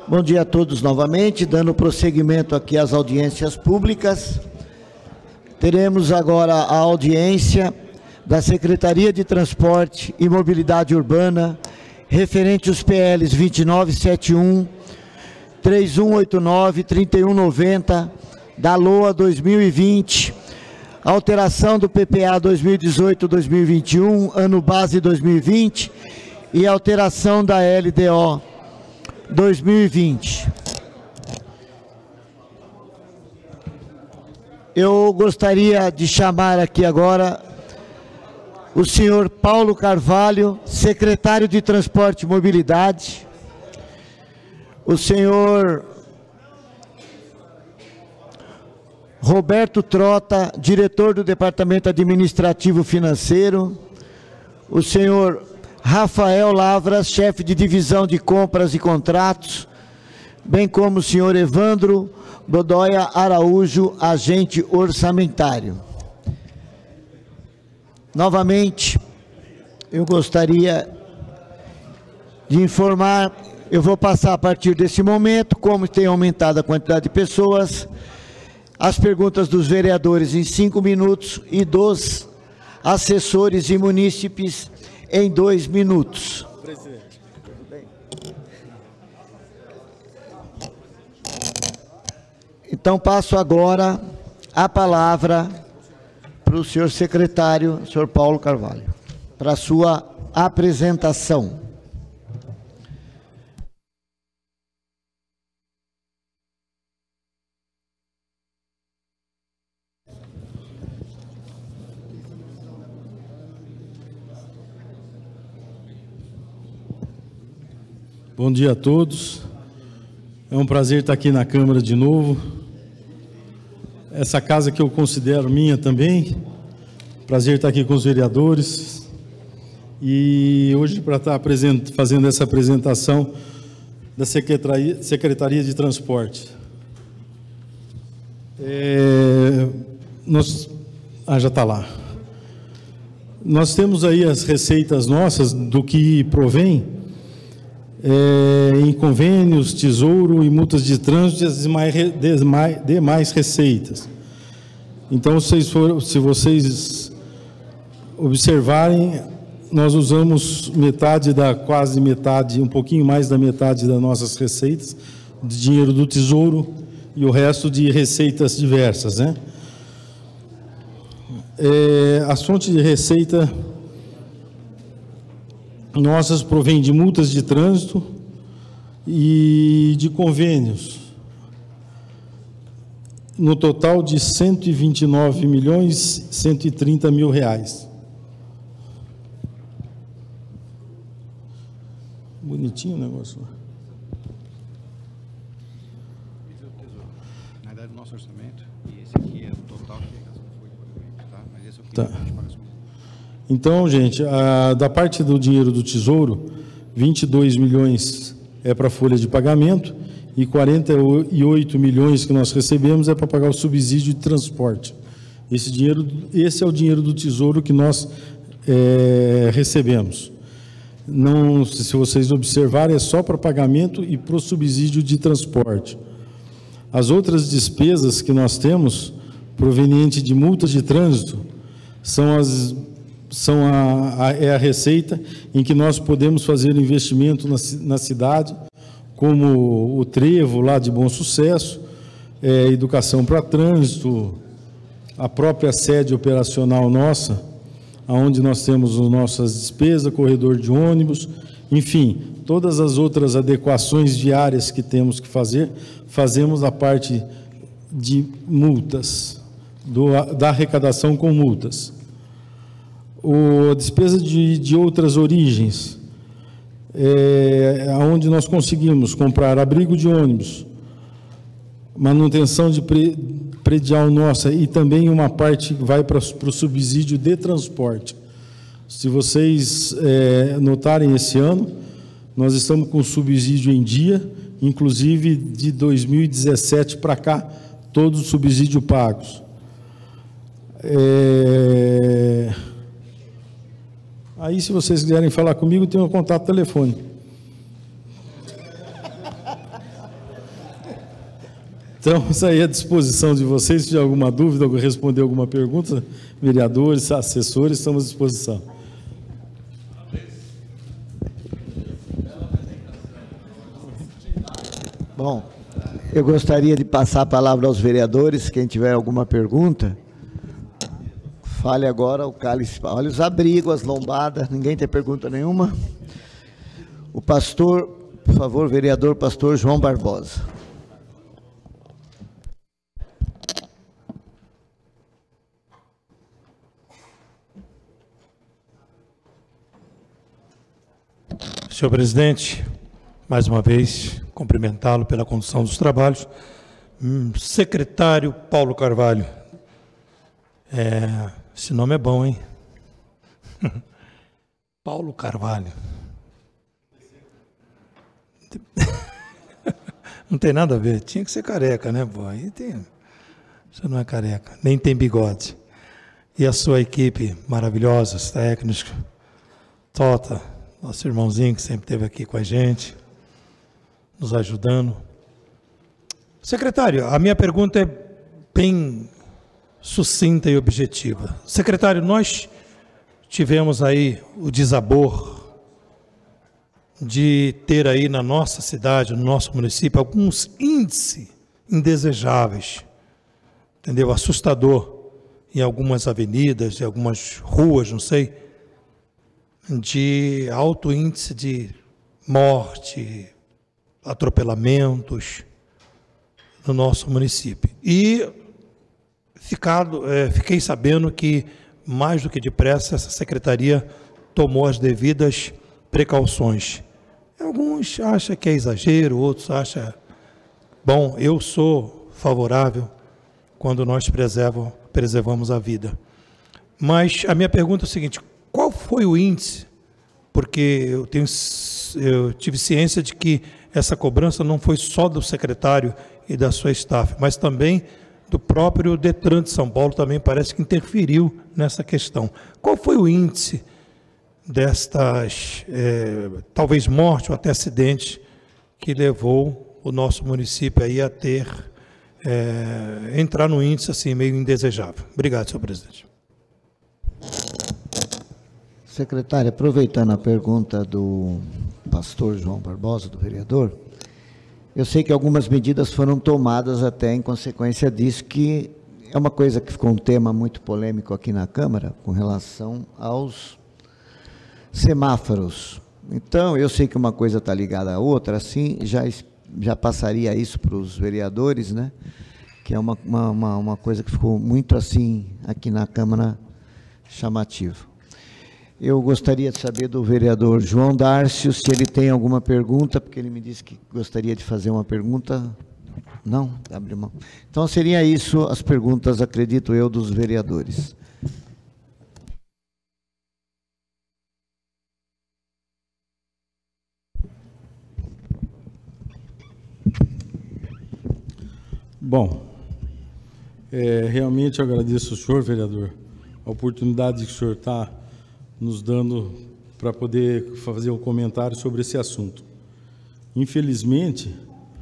Bom dia a todos novamente, dando prosseguimento aqui às audiências públicas. Teremos agora a audiência da Secretaria de Transporte e Mobilidade Urbana, referente aos PLs 2971, 3189, 3190, da LOA 2020, alteração do PPA 2018-2021, ano base 2020, e alteração da LDO 2020. Eu gostaria de chamar aqui agora o senhor Paulo Carvalho, secretário de Transporte e Mobilidade, o senhor Roberto Trota, diretor do Departamento Administrativo Financeiro, o senhor Rafael Lavras, chefe de divisão de compras e contratos, bem como o senhor Evandro Godoia Araújo, agente orçamentário. Novamente, eu gostaria de informar, eu vou passar a partir desse momento, como tem aumentado a quantidade de pessoas, as perguntas dos vereadores em 5 minutos e dos assessores e munícipes em 2 minutos. Presidente, tudo bem? Então passo agora a palavra para o senhor secretário, senhor Paulo Carvalho, para a sua apresentação. Bom dia a todos, é um prazer estar aqui na Câmara de novo, essa casa que eu considero minha também, prazer estar aqui com os vereadores, e hoje para estar fazendo essa apresentação da Secretaria de Transporte. Já está lá. Nós temos aí as receitas nossas do que provém, em convênios, tesouro e multas de trânsito e demais receitas. Então, se vocês observarem, nós usamos quase metade, um pouquinho mais da metade das nossas receitas, de dinheiro do tesouro e o resto de receitas diversas, né? As fontes de receita nossas provêm de multas de trânsito e de convênios, no total de 129.130.000 reais. Bonitinho o negócio. Na verdade, o nosso orçamento, e esse aqui é o total que foi, tá? Mas esse é o que tá. Então, gente, da parte do dinheiro do Tesouro, 22 milhões é para a folha de pagamento e 48 milhões que nós recebemos é para pagar o subsídio de transporte. Esse é o dinheiro do Tesouro que nós recebemos. Não, se vocês observarem, é só para pagamento e para o subsídio de transporte. As outras despesas que nós temos, provenientes de multas de trânsito, é a receita em que nós podemos fazer investimento na cidade, como o trevo lá de Bom Sucesso, educação para trânsito, a própria sede operacional nossa, onde nós temos as nossas despesas, corredor de ônibus, enfim, todas as outras adequações diárias que temos que fazer, fazemos a parte de multas, da arrecadação com multas. A despesa de outras origens, onde nós conseguimos comprar abrigo de ônibus, manutenção de predial nossa e também uma parte vai para o subsídio de transporte. Se vocês notarem esse ano, nós estamos com subsídio em dia, inclusive de 2017 para cá, todos os subsídios pagos. Aí, se vocês quiserem falar comigo, tem um contato telefone. Então, isso aí é à disposição de vocês. Se tiver alguma dúvida, ou responder alguma pergunta, vereadores, assessores, estamos à disposição. Bom, eu gostaria de passar a palavra aos vereadores. Quem tiver alguma pergunta, fale agora. O cálice, olha os abrigos, as lombadas, ninguém tem pergunta nenhuma. O pastor, por favor, vereador pastor João Barbosa. Senhor presidente, mais uma vez, cumprimentá-lo pela condução dos trabalhos. Secretário Paulo Carvalho. Esse nome é bom, hein? Paulo Carvalho. Não tem nada a ver, tinha que ser careca, né, pô? Aí tem... Você não é careca, nem tem bigode. E a sua equipe maravilhosa, os técnicos, Tota, nosso irmãozinho que sempre esteve aqui com a gente, nos ajudando. Secretário, a minha pergunta é bem sucinta e objetiva. Secretário, nós tivemos aí o desabor de ter aí na nossa cidade, no nosso município, alguns índices indesejáveis, entendeu? Assustador em algumas avenidas, em algumas ruas, não sei, de alto índice de morte, atropelamentos no nosso município. E fiquei sabendo que, mais do que depressa, essa secretaria tomou as devidas precauções. Alguns acham que é exagero, outros acham... Bom, eu sou favorável quando nós preservamos a vida. Mas a minha pergunta é a seguinte: qual foi o índice? Porque eu tive ciência de que essa cobrança não foi só do secretário e da sua staff, mas também do próprio Detran de São Paulo, também parece que interferiu nessa questão. Qual foi o índice destas, talvez morte ou até acidente, que levou o nosso município aí a ter, entrar no índice assim meio indesejável? Obrigado, senhor presidente. Secretário, aproveitando a pergunta do pastor João Barbosa, do vereador, eu sei que algumas medidas foram tomadas até em consequência disso, que é uma coisa que ficou um tema muito polêmico aqui na Câmara, com relação aos semáforos. Então, eu sei que uma coisa está ligada à outra, assim, já passaria isso para os vereadores, né? Que é uma coisa que ficou muito assim, aqui na Câmara, chamativo. Eu gostaria de saber do vereador João Dárcio se ele tem alguma pergunta, porque ele me disse que gostaria de fazer uma pergunta. Não? Abre mão. Então, seria isso as perguntas, acredito eu, dos vereadores. Bom, realmente eu agradeço ao senhor, vereador, a oportunidade que o senhor está nos dando para poder fazer um comentário sobre esse assunto. Infelizmente,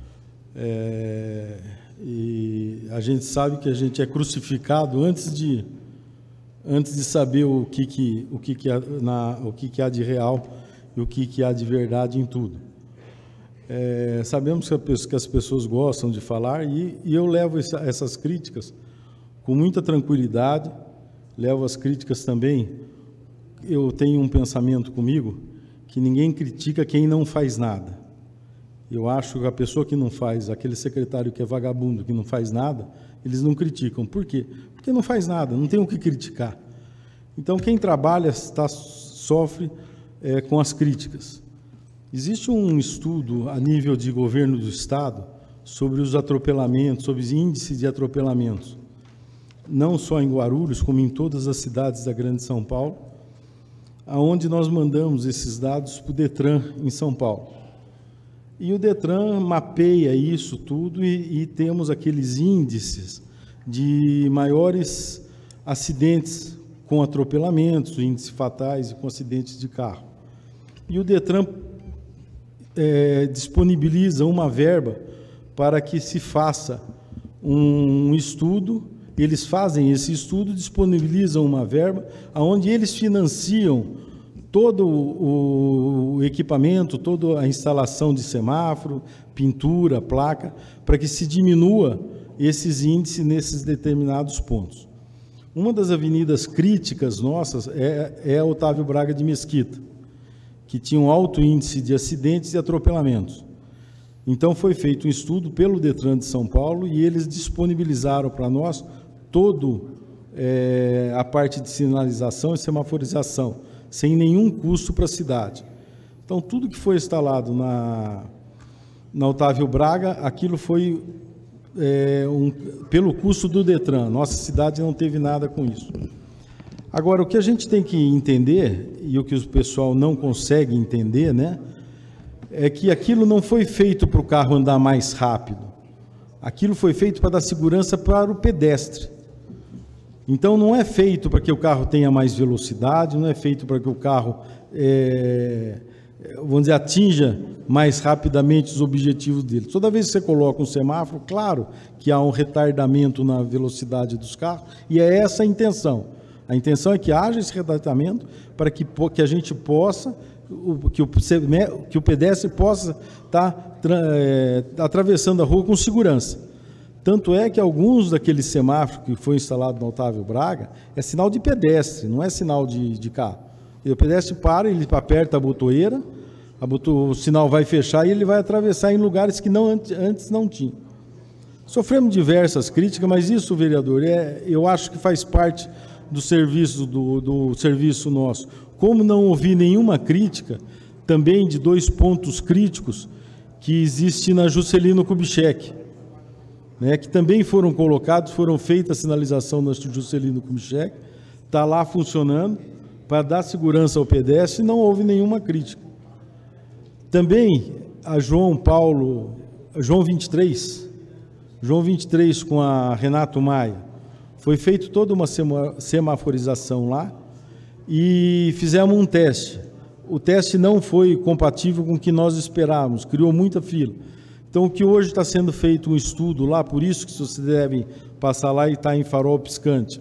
e a gente sabe que a gente é crucificado antes de saber o que há de real e o que há de verdade em tudo. Sabemos que as pessoas gostam de falar e eu levo essas críticas com muita tranquilidade, levo as críticas também. Eu tenho um pensamento comigo que ninguém critica quem não faz nada. Eu acho que a pessoa que não faz, aquele secretário que é vagabundo, que não faz nada, eles não criticam. Por quê? Porque não faz nada, não tem o que criticar. Então, quem trabalha sofre com as críticas. Existe um estudo a nível de governo do Estado sobre os atropelamentos, sobre os índices de atropelamentos, não só em Guarulhos, como em todas as cidades da Grande São Paulo, aonde nós mandamos esses dados para o Detran em São Paulo. E o Detran mapeia isso tudo e temos aqueles índices de maiores acidentes com atropelamentos, índices fatais e com acidentes de carro. E o Detran disponibiliza uma verba para que se faça um estudo, eles fazem esse estudo, disponibilizam uma verba, onde eles financiam todo o equipamento, toda a instalação de semáforo, pintura, placa, para que se diminua esses índices nesses determinados pontos. Uma das avenidas críticas nossas é a Otávio Braga de Mesquita, que tinha um alto índice de acidentes e atropelamentos. Então, foi feito um estudo pelo Detran de São Paulo e eles disponibilizaram para nós todo a parte de sinalização e semaforização, sem nenhum custo para a cidade. Então, tudo que foi instalado na Otávio Braga, aquilo foi pelo custo do Detran. Nossa cidade não teve nada com isso. Agora, o que a gente tem que entender, e o que o pessoal não consegue entender, né, é que aquilo não foi feito para o carro andar mais rápido. Aquilo foi feito para dar segurança para o pedestre. Então, não é feito para que o carro tenha mais velocidade, não é feito para que o carro, vamos dizer, atinja mais rapidamente os objetivos dele. Toda vez que você coloca um semáforo, claro que há um retardamento na velocidade dos carros, e é essa a intenção. A intenção é que haja esse retardamento para que a gente possa, que o pedestre possa estar atravessando a rua com segurança. Tanto é que alguns daqueles semáforos que foi instalado no Otávio Braga é sinal de pedestre, não é sinal de carro. E o pedestre para, ele aperta a botoeira, o sinal vai fechar e ele vai atravessar em lugares que antes não tinha. Sofremos diversas críticas, mas isso, vereador, eu acho que faz parte do serviço nosso. Como não ouvi nenhuma crítica, também de 2 pontos críticos que existe na Juscelino Kubitschek, né, que também foram colocados, foram feita a sinalização na Juscelino Kubitschek, está lá funcionando para dar segurança ao pedestre e não houve nenhuma crítica. Também a João 23 com a Renato Maia, foi feita toda uma semaforização lá e fizemos um teste. O teste não foi compatível com o que nós esperávamos, criou muita fila. Então, o que hoje está sendo feito um estudo lá, por isso que você deve passar lá e está em farol piscante.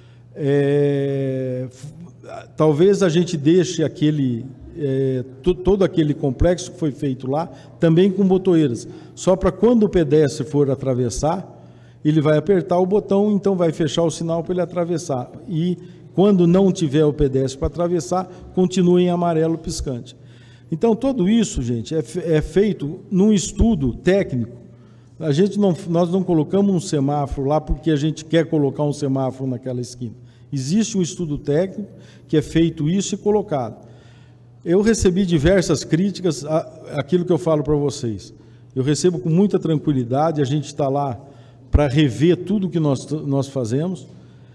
Talvez a gente deixe todo aquele complexo que foi feito lá, também com botoeiras, só para quando o pedestre for atravessar, ele vai apertar o botão, então vai fechar o sinal para ele atravessar. E quando não tiver o pedestre para atravessar, continua em amarelo piscante. Então, tudo isso, gente, é feito num estudo técnico. Nós não colocamos um semáforo lá porque a gente quer colocar um semáforo naquela esquina. Existe um estudo técnico que é feito isso e colocado. Eu recebi diversas críticas, aquilo que eu falo para vocês. Eu recebo com muita tranquilidade, a gente está lá para rever tudo que nós fazemos.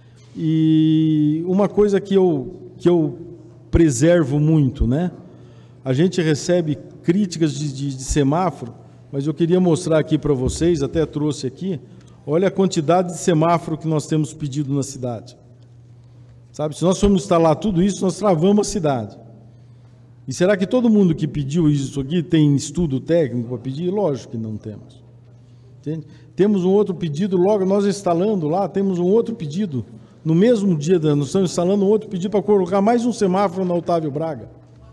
E uma coisa que eu preservo muito, né? A gente recebe críticas de semáforo, mas eu queria mostrar aqui para vocês, até trouxe aqui, olha a quantidade de semáforo que nós temos pedido na cidade. Sabe, se nós formos instalar tudo isso, nós travamos a cidade. E será que todo mundo que pediu isso aqui tem estudo técnico para pedir? Lógico que não temos. Entende? Temos um outro pedido, logo nós instalando lá, temos um outro pedido, no mesmo dia, nós estamos instalando um outro pedido para colocar mais um semáforo na Otávio Braga.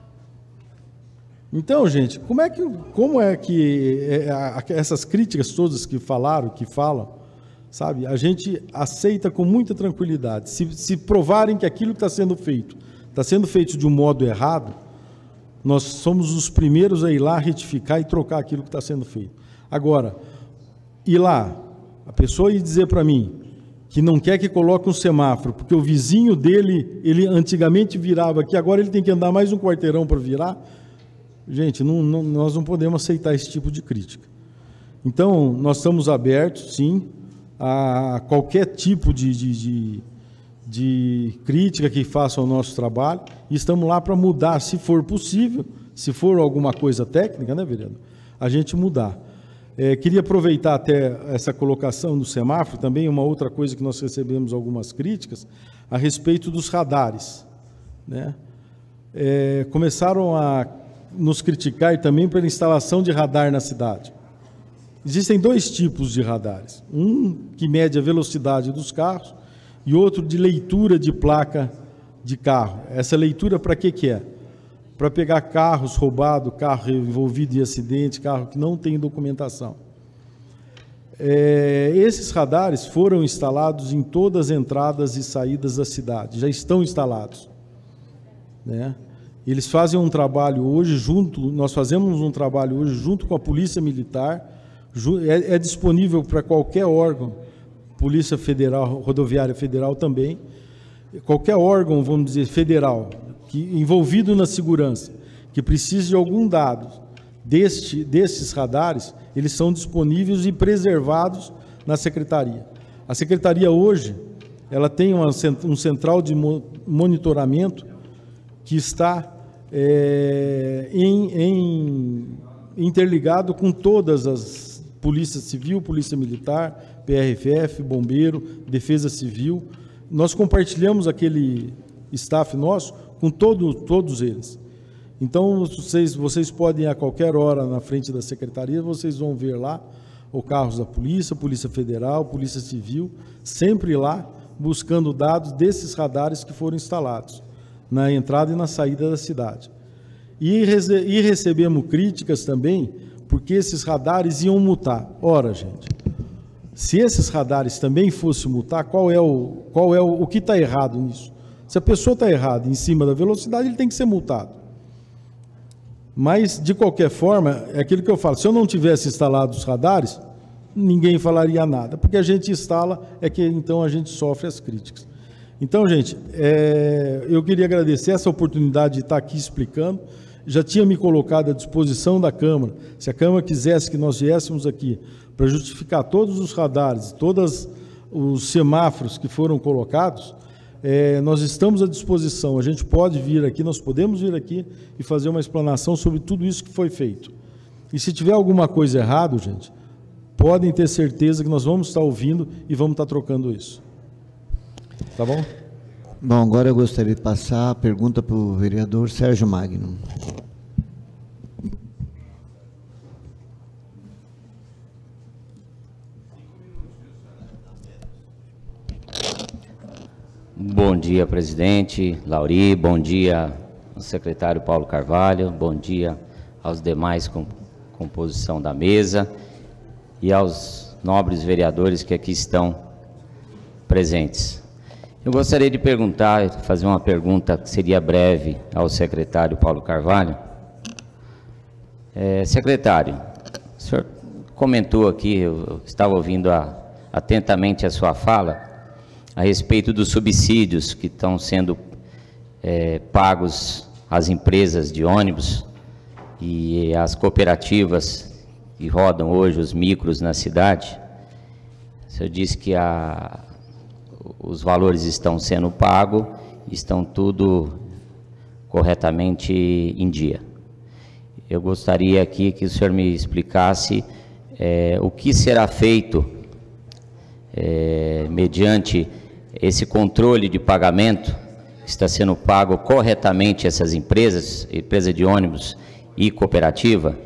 Então, gente, como é que essas críticas todas que falam, sabe, a gente aceita com muita tranquilidade. Se provarem que aquilo que está sendo feito de um modo errado, nós somos os primeiros a ir lá retificar e trocar aquilo que está sendo feito. Agora, ir lá, a pessoa ir dizer para mim que não quer que coloque um semáforo, porque o vizinho dele, ele antigamente virava aqui, agora ele tem que andar mais um quarteirão para virar. Gente, nós não podemos aceitar esse tipo de crítica. Então, nós estamos abertos, sim, a qualquer tipo de crítica que faça ao nosso trabalho, e estamos lá para mudar, se for possível, se for alguma coisa técnica, né, vereador? A gente mudar. Queria aproveitar até essa colocação do semáforo, também uma outra coisa que nós recebemos algumas críticas, a respeito dos radares, né? Começaram a nos criticar também pela instalação de radar na cidade. Existem dois tipos de radares. Um que mede a velocidade dos carros e outro de leitura de placa de carro. Essa leitura para que é? Para pegar carros roubados, carro envolvido em acidente, carro que não tem documentação. Esses radares foram instalados em todas as entradas e saídas da cidade, já estão instalados, né? Eles fazem um trabalho hoje nós fazemos um trabalho hoje junto com a Polícia Militar, é disponível para qualquer órgão, Polícia Federal, Rodoviária Federal também, qualquer órgão, vamos dizer, federal, envolvido na segurança, que precise de algum dado destes radares, eles são disponíveis e preservados na Secretaria. A Secretaria hoje, ela tem um central de monitoramento que está interligado com todas as Polícia Civil, Polícia Militar, PRFF, Bombeiro, Defesa Civil. Nós compartilhamos aquele staff nosso com todos eles. Então, vocês podem, a qualquer hora, na frente da Secretaria, vocês vão ver lá os carros da Polícia, Polícia Federal, Polícia Civil, sempre lá buscando dados desses radares que foram instalados na entrada e na saída da cidade. E recebemos críticas também, porque esses radares iam multar. Ora, gente, se esses radares também fossem multar, qual é o que está errado nisso? Se a pessoa está errada em cima da velocidade, ele tem que ser multado. Mas, de qualquer forma, é aquilo que eu falo, se eu não tivesse instalado os radares, ninguém falaria nada, porque a gente instala, então a gente sofre as críticas. Então, gente, eu queria agradecer essa oportunidade de estar aqui explicando, já tinha me colocado à disposição da Câmara, se a Câmara quisesse que nós viéssemos aqui para justificar todos os radares, todos os semáforos que foram colocados, nós estamos à disposição, a gente pode vir aqui, nós podemos vir aqui e fazer uma explanação sobre tudo isso que foi feito. E se tiver alguma coisa errada, gente, podem ter certeza que nós vamos estar ouvindo e vamos estar trocando isso. Tá bom? Bom, agora eu gostaria de passar a pergunta para o vereador Sérgio Magno. Bom dia, presidente Lauri, bom dia ao secretário Paulo Carvalho, bom dia aos demais composição da mesa e aos nobres vereadores que aqui estão presentes. Eu gostaria de fazer uma pergunta que seria breve ao secretário Paulo Carvalho. Secretário, o senhor comentou aqui, eu estava ouvindo atentamente a sua fala, a respeito dos subsídios que estão sendo pagos às empresas de ônibus e às cooperativas que rodam hoje os micros na cidade. O senhor disse que os valores estão sendo pagos, estão tudo corretamente em dia. Eu gostaria aqui que o senhor me explicasse o que será feito mediante esse controle de pagamento, está sendo pago corretamente essas empresas, empresa de ônibus e cooperativa,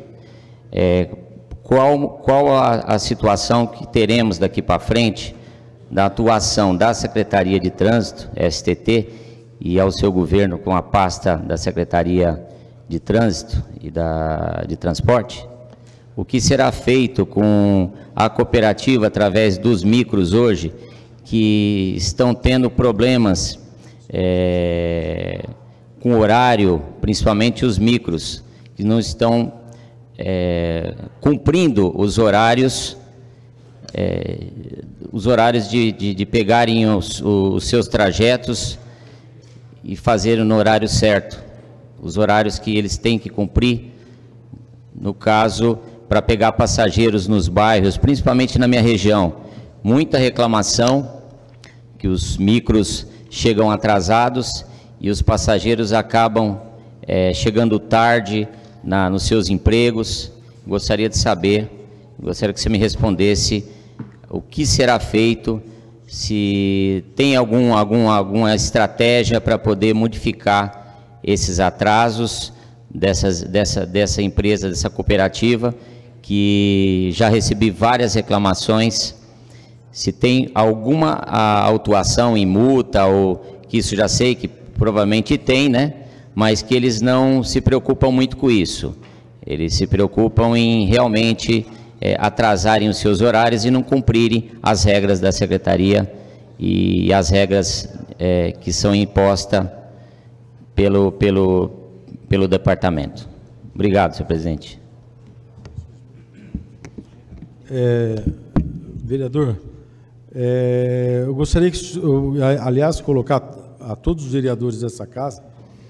qual a situação que teremos daqui para frente da atuação da Secretaria de Trânsito, STT, e ao seu governo com a pasta da Secretaria de Trânsito e de Transporte? O que será feito com a cooperativa através dos micros hoje, que estão tendo problemas com horário, principalmente os micros, que não estão cumprindo os horários de pegarem os seus trajetos e fazerem no horário certo, os horários que eles têm que cumprir, no caso, para pegar passageiros nos bairros, principalmente na minha região. Muita reclamação que os micros chegam atrasados e os passageiros acabam chegando tarde nos seus empregos. Gostaria de saber, gostaria que você me respondesse o que será feito, se tem alguma estratégia para poder modificar esses atrasos dessa empresa, dessa cooperativa, que já recebi várias reclamações. Se tem alguma autuação em multa, ou que isso já sei que provavelmente tem, né? Mas que eles não se preocupam muito com isso. Eles se preocupam em realmente atrasarem os seus horários e não cumprirem as regras da secretaria e as regras que são impostas pelo departamento. Obrigado, senhor presidente. Vereador, eu gostaria que, aliás, colocar a todos os vereadores dessa casa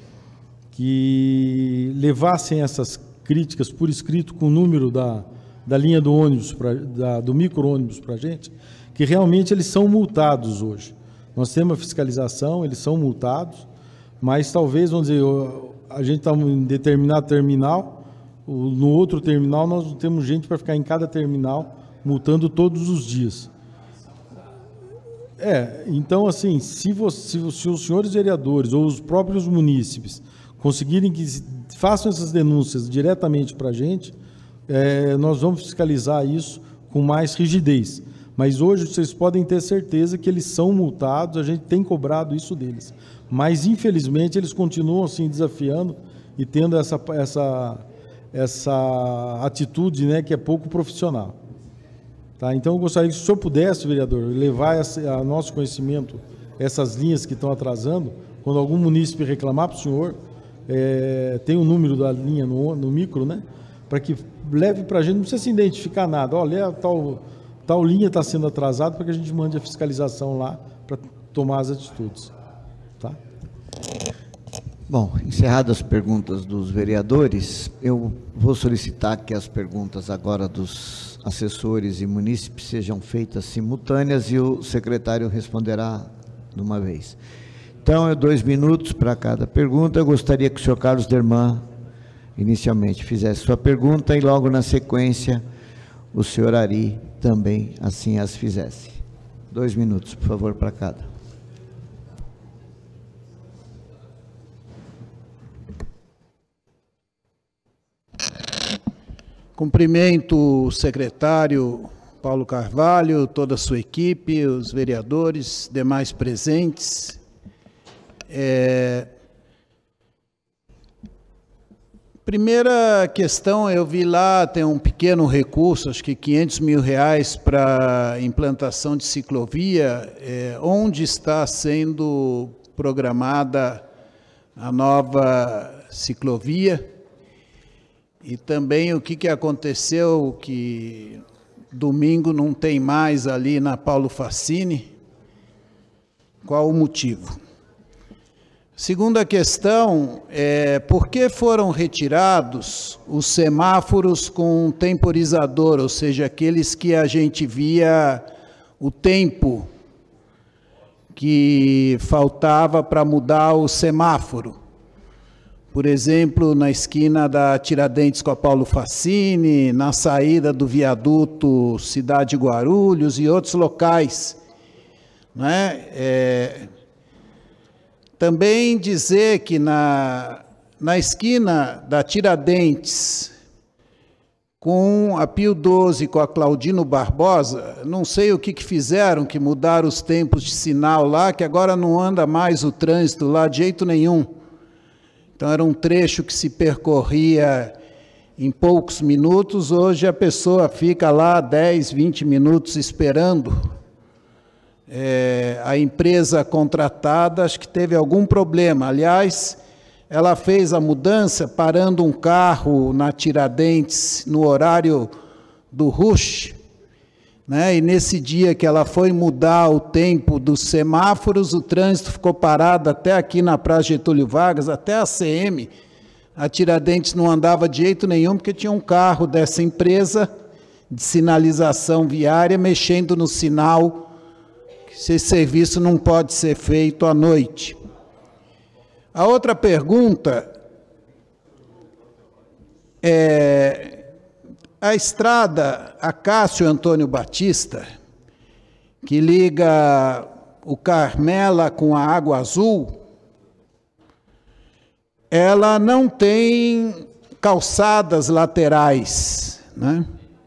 que levassem essas críticas por escrito com o número da linha do ônibus, do micro-ônibus para a gente, que realmente eles são multados hoje. Nós temos a fiscalização, eles são multados, mas talvez, vamos dizer, a gente está em determinado terminal, no outro terminal nós não temos gente para ficar em cada terminal multando todos os dias. Então, assim, se os senhores vereadores ou os próprios munícipes conseguirem que façam essas denúncias diretamente para a gente, nós vamos fiscalizar isso com mais rigidez. Mas hoje vocês podem ter certeza que eles são multados, a gente tem cobrado isso deles. Mas, infelizmente, eles continuam assim desafiando e tendo essa atitude, né, que é pouco profissional. Tá? Então, eu gostaria que, se o senhor pudesse, vereador, levar a nosso conhecimento essas linhas que estão atrasando, quando algum munícipe reclamar para o senhor, tem o número da linha no micro, né, para que leve para a gente, não precisa se identificar nada. Olha, tal linha está sendo atrasada, para que a gente mande a fiscalização lá para tomar as atitudes. Tá? Bom, encerradas as perguntas dos vereadores, eu vou solicitar que as perguntas agora dos assessores e munícipes sejam feitas simultâneas e o secretário responderá de uma vez. Então, 2 minutos para cada pergunta. Eu gostaria que o senhor Carlos Derman, inicialmente, fizesse sua pergunta e logo na sequência o senhor Ari também assim as fizesse. 2 minutos, por favor, para cada. Cumprimento o secretário Paulo Carvalho, toda a sua equipe, os vereadores, demais presentes. Primeira questão, eu vi lá, tem um pequeno recurso, acho que R$500 mil para implantação de ciclovia. Onde está sendo programada a nova ciclovia? E também o que aconteceu, que domingo não tem mais ali na Paulo Facchini? Qual o motivo? Segunda questão, por que foram retirados os semáforos com temporizador, ou seja, aqueles que a gente via o tempo que faltava para mudar o semáforo? Por exemplo, na esquina da Tiradentes com a Paulo Facchini, na saída do viaduto Cidade Guarulhos e outros locais, né? Também dizer que na esquina da Tiradentes com a Pio XII, com a Claudino Barbosa, não sei o que fizeram, que mudaram os tempos de sinal lá, que agora não anda mais o trânsito lá de jeito nenhum. Então, era um trecho que se percorria em poucos minutos, hoje a pessoa fica lá 10, 20 minutos esperando. A empresa contratada, acho que teve algum problema. Aliás, ela fez a mudança parando um carro na Tiradentes no horário do rush, né? E nesse dia que ela foi mudar o tempo dos semáforos, o trânsito ficou parado até aqui na Praça Getúlio Vargas, até a CM. A Tiradentes não andava de jeito nenhum, porque tinha um carro dessa empresa de sinalização viária mexendo no sinal, que esse serviço não pode ser feito à noite. A outra pergunta a estrada Acácio Antônio Batista, que liga o Carmela com a Água Azul, ela não tem calçadas laterais, né?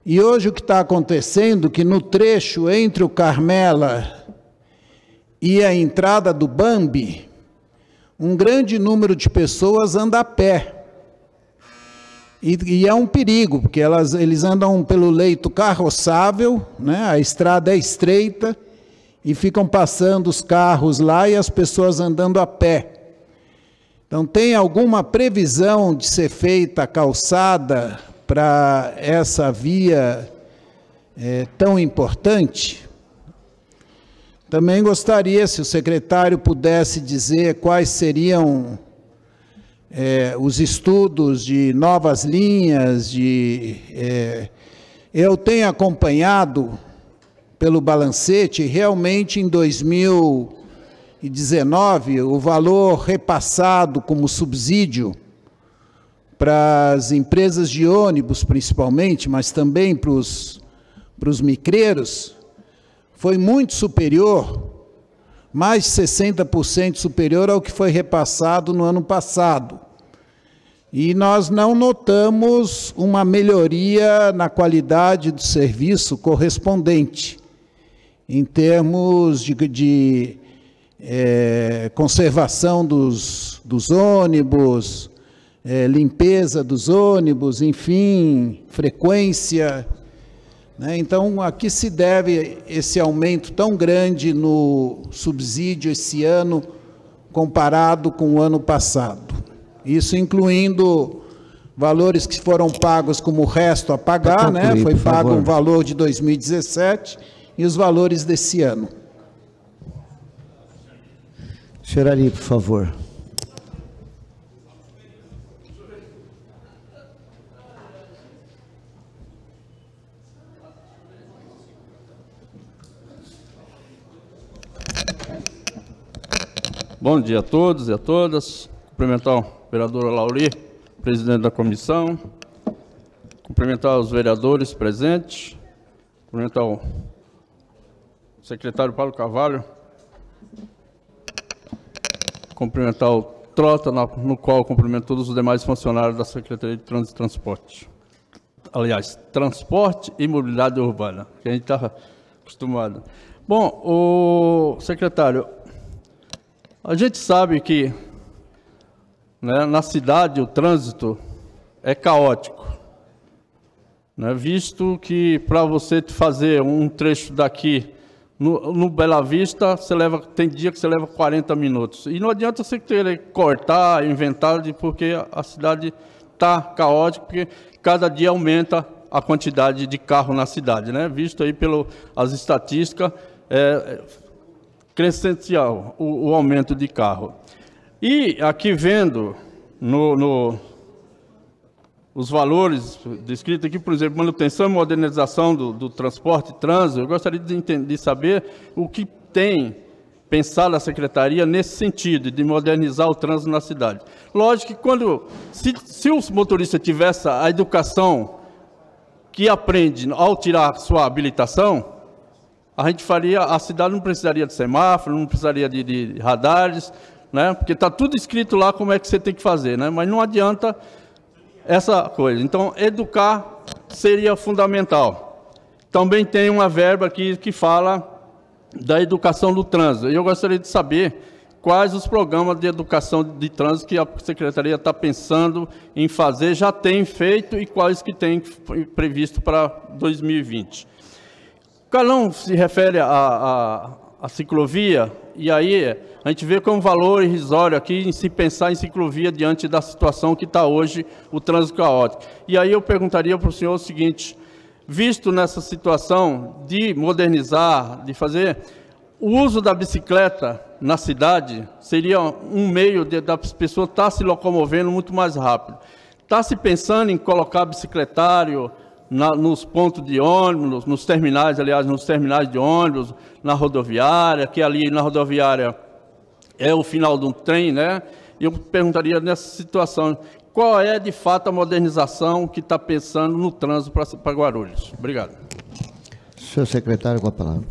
E hoje o que está acontecendo, que no trecho entre o Carmela e a entrada do Bambi, um grande número de pessoas anda a pé. E é um perigo, porque eles andam pelo leito carroçável, né? A estrada é estreita, e ficam passando os carros lá e as pessoas andando a pé. Então, tem alguma previsão de ser feita a calçada para essa via tão importante? Também gostaria, se o secretário pudesse dizer quais seriam os estudos de novas linhas, eu tenho acompanhado pelo balancete, realmente em 2019, o valor repassado como subsídio para as empresas de ônibus, principalmente, mas também para os micreiros, foi muito superior, mais de 60% superior ao que foi repassado no ano passado. E nós não notamos uma melhoria na qualidade do serviço correspondente, em termos de conservação dos ônibus, limpeza dos ônibus, enfim, frequência, né? Então, a que se deve esse aumento tão grande no subsídio esse ano, comparado com o ano passado? Isso incluindo valores que foram pagos como o resto a pagar, né? Foi pago um valor de 2017 e os valores desse ano. Senhor Ari, por favor. Bom dia a todos e a todas. Cumprimentar o vereador Lauri, presidente da comissão. Cumprimentar os vereadores presentes. Cumprimentar o secretário Paulo Carvalho. Cumprimentar o Trota, no qual cumprimento todos os demais funcionários da Secretaria de Trânsito e Transporte. Aliás, Transporte e Mobilidade Urbana, que a gente está acostumado. Bom, o secretário, a gente sabe que, né, na cidade o trânsito é caótico, né, visto que para você fazer um trecho daqui no Bela Vista, tem dia que você leva 40 minutos. E não adianta você querer cortar, inventar, porque a cidade está caótica, porque cada dia aumenta a quantidade de carro na cidade, né? Visto aí pelas estatísticas, crescencial o aumento de carro. E aqui vendo os valores descritos aqui, por exemplo, manutenção e modernização do transporte e trânsito, eu gostaria de saber o que tem pensado a Secretaria nesse sentido, de modernizar o trânsito na cidade. Lógico que se o motorista tivesse a educação que aprende ao tirar sua habilitação, a cidade não precisaria de semáforo, não precisaria de radares, né? Porque está tudo escrito lá como é que você tem que fazer, né? Mas não adianta essa coisa. Então, educar seria fundamental. Também tem uma verba aqui que fala da educação do trânsito. Eu gostaria de saber quais os programas de educação de trânsito que a Secretaria está pensando em fazer, já tem feito, e quais que tem previsto para 2020. O Carlão se refere à ciclovia, e aí a gente vê como valor irrisório aqui em se pensar em ciclovia diante da situação que está hoje, o trânsito caótico. E aí eu perguntaria para o senhor o seguinte: visto nessa situação de modernizar, de fazer o uso da bicicleta na cidade, seria um meio das pessoas estar se locomovendo muito mais rápido. Está se pensando em colocar bicicletário nos pontos de ônibus, nos terminais, aliás, nos terminais de ônibus, na rodoviária, que ali na rodoviária é o final de um trem, né? E eu perguntaria nessa situação, qual é de fato a modernização que está pensando no trânsito para Guarulhos? Obrigado. Senhor secretário, com a palavra.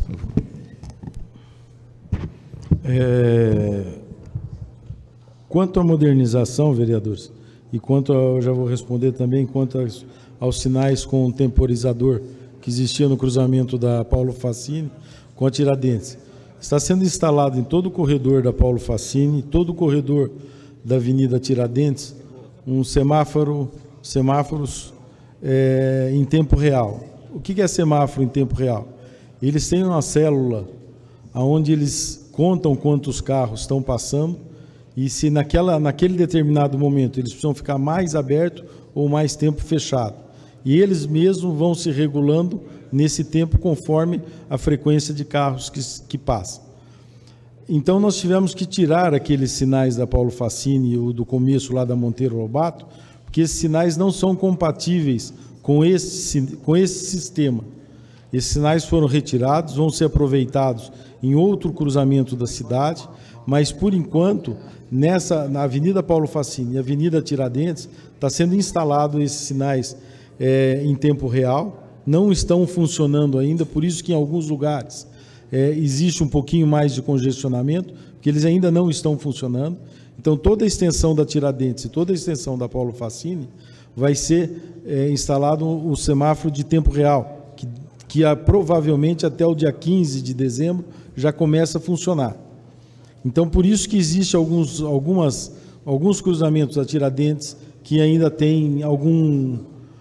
Quanto à modernização, vereadores, e eu já vou responder também quanto aos sinais com o temporizador que existia no cruzamento da Paulo Facini com a Tiradentes. Está sendo instalado em todo o corredor da Paulo Facini, todo o corredor da Avenida Tiradentes, um semáforos em tempo real. O que é semáforo em tempo real? Eles têm uma célula onde eles contam quantos carros estão passando e se naquele determinado momento eles precisam ficar mais aberto ou mais tempo fechado. E eles mesmos vão se regulando nesse tempo conforme a frequência de carros que passam. Então nós tivemos que tirar aqueles sinais da Paulo Facini ou do começo lá da Monteiro Lobato, porque esses sinais não são compatíveis com esse sistema. Esses sinais foram retirados, vão ser aproveitados em outro cruzamento da cidade, mas por enquanto, na Avenida Paulo Facini e Avenida Tiradentes, está sendo instalado esses sinais em tempo real, não estão funcionando ainda, por isso que em alguns lugares existe um pouquinho mais de congestionamento, porque eles ainda não estão funcionando. Então, toda a extensão da Tiradentes e toda a extensão da Paulo Facini vai ser instalado o semáforo de tempo real, que provavelmente até o dia 15 de dezembro já começa a funcionar. Então, por isso que existe alguns cruzamentos da Tiradentes que ainda tem um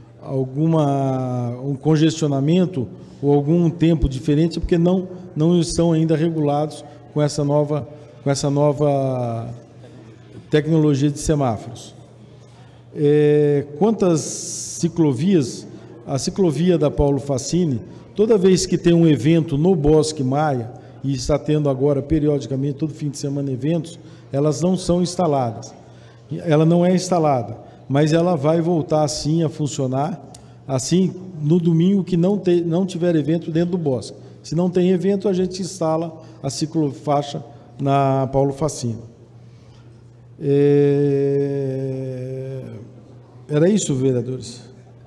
congestionamento ou algum tempo diferente, porque não estão ainda regulados com essa nova tecnologia de semáforos. Quanto às ciclovias, a ciclovia da Paulo Facini, toda vez que tem um evento no Bosque Maia, e está tendo agora periodicamente, todo fim de semana, eventos, elas não são instaladas. Ela não é instalada, mas ela vai voltar sim a funcionar, assim, no domingo que não tiver evento dentro do bosque. Se não tem evento, a gente instala a ciclofaixa na Paulo Facini. Era isso, vereadores?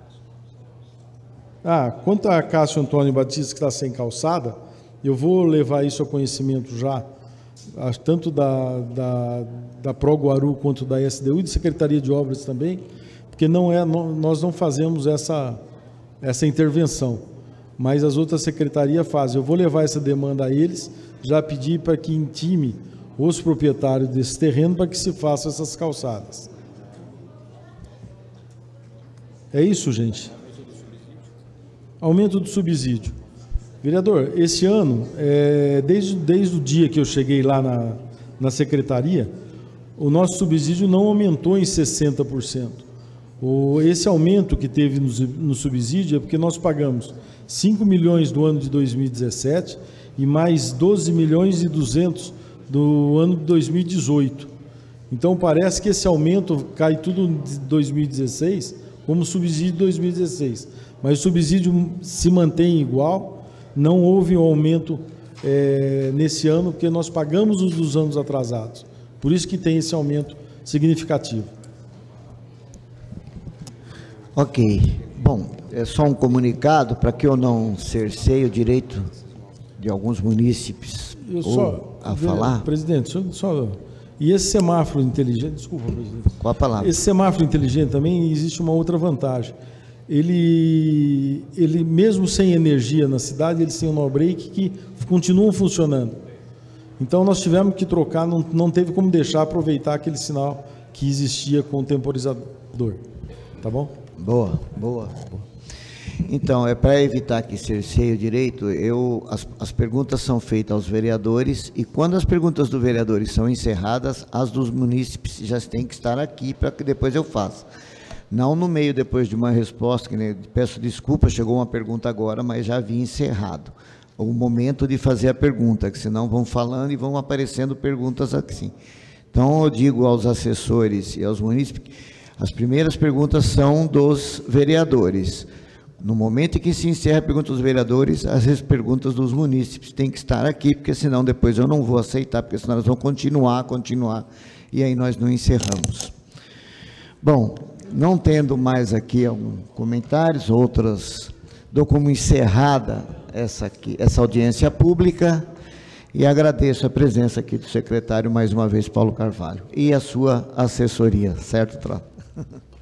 Quanto a Cássio Antônio Batista, que está sem calçada, eu vou levar isso a conhecimento já, tanto da Pro Guaru quanto da SDU e da Secretaria de Obras também, porque nós não fazemos essa intervenção, mas as outras secretarias fazem. Eu vou levar essa demanda a eles, já pedi para que intime os proprietários desse terreno para que se façam essas calçadas. É isso, gente? Aumento do subsídio. Vereador, esse ano, desde o dia que eu cheguei lá na secretaria, o nosso subsídio não aumentou em 60%. Esse aumento que teve no subsídio é porque nós pagamos 5 milhões do ano de 2017 e mais 12 milhões e 200 do ano de 2018. Então, parece que esse aumento cai tudo de 2016 como subsídio de 2016. Mas o subsídio se mantém igual. Não houve um aumento nesse ano, porque nós pagamos os dos anos atrasados. Por isso que tem esse aumento significativo. Ok. Bom, é só um comunicado para que eu não cerceie o direito de alguns munícipes a falar. Presidente, e esse semáforo inteligente, desculpa, presidente. Qual a palavra? Esse semáforo inteligente também existe uma outra vantagem. Ele mesmo sem energia na cidade, eles têm um no-break que continuam funcionando. Então nós tivemos que trocar, não teve como deixar aproveitar aquele sinal que existia com o temporizador. Tá bom? Boa. Então, para evitar que cerceie o direito, as perguntas são feitas aos vereadores e quando as perguntas dos vereadores são encerradas, as dos munícipes já têm que estar aqui para que depois eu faça. Não no meio, depois de uma resposta, peço desculpa, chegou uma pergunta agora, mas já havia encerrado o momento de fazer a pergunta, que senão vão falando e vão aparecendo perguntas assim. Então, eu digo aos assessores e aos munícipes, as primeiras perguntas são dos vereadores. No momento em que se encerra a pergunta dos vereadores, as perguntas dos munícipes têm que estar aqui, porque senão depois eu não vou aceitar, porque senão elas vão continuar, e aí nós não encerramos. Bom, não tendo mais aqui comentários, dou como encerrada essa audiência pública e agradeço a presença aqui do secretário mais uma vez, Paulo Carvalho, e a sua assessoria, certo, Trota?